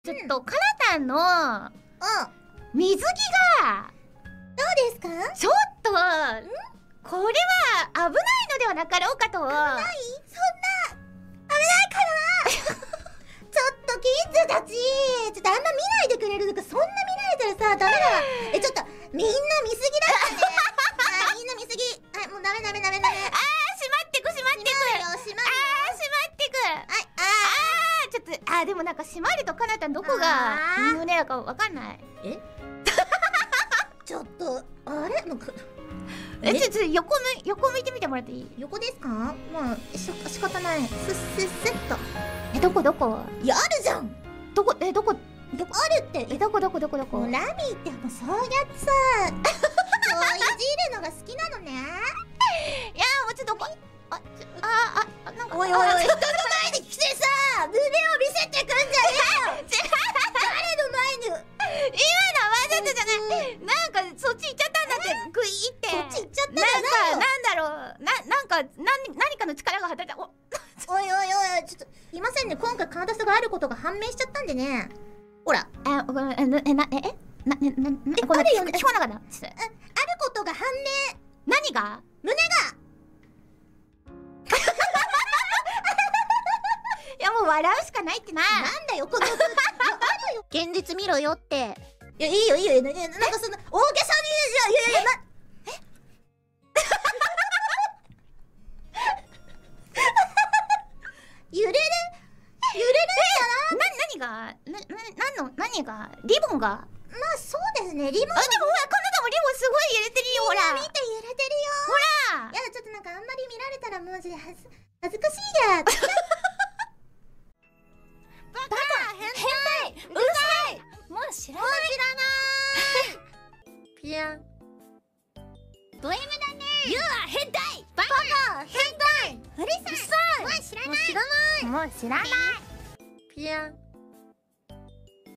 ちょっと、かなたんの水着がどうですか？ ちょっとこれは危ないのではなかろうかと。 そんな危ないからなちょっとキッズたち、ちょっとあんま見ないでくれるとか、そんな見られたらさダメだわ。ちょっとみんな見すぎだからねみんな見すぎ。もうダメ。 閉まってく閉まってく閉まるよ。 閉まってく。ちょっとでもなんか閉まるとかなたんどこが胸だかわかんない。 ちょっとあれもうちょっと横向いてみてもらっていい？ 横ですか？まあ仕方ない。スッと。 どこ？ いや、あるじゃん。 どこ？ あるって。 どこ？ もうラミーってもうそうやってさそういじるのが好きなのね。 いやもうちょっとなんかおい人の前で来てさ胸を見せてくんじゃねえよ誰の前に今のはわざとじゃない。なんかそっち行っちゃったんだって。グイってそっち行っちゃったんだよ。 なんだろうなんか何かの力が働いた。 おいちょっといませんね。今回カーダスがあることが判明しちゃったんでね。ほらごめんあるよね。 聞こえなかった。あることが判明。 何が？ 胸がいやもう笑うしかないってな。 なんだよこのあるよ。現実見ろよって。いやいいよなんかそんな大げさにいや揺れる何がリボンが。 まあそうですね。リボンでもほらこの子もリボンすごい揺れてるよ。ほら見て揺れてるよ。 ほらいやちょっとなんかあんまり見られたらもう恥ずかしいやバカ変態うるさい。もう知らないピアンド M だね。You are 変態バカ変態うるさい。 もう知らないもう知らないピアン